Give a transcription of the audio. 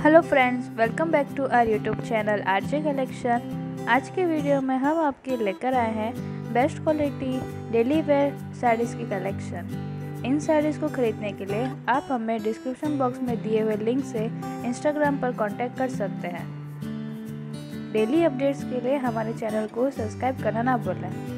Hello friends, welcome back to our YouTube channel RJ collection. आज के video में हम आपके लेकर आए हैं best quality daily wear saris की कलेक्शन। इन साड़ीज़ को खरीदने के लिए आप हमें डिस्क्रिप्शन बॉक्स में दिए हुए लिंक से इंस्टाग्राम पर कांटेक्ट कर सकते हैं। डेली अपडेट्स के लिए हमारे चैनल को सब्सक्राइब करना ना भूलें।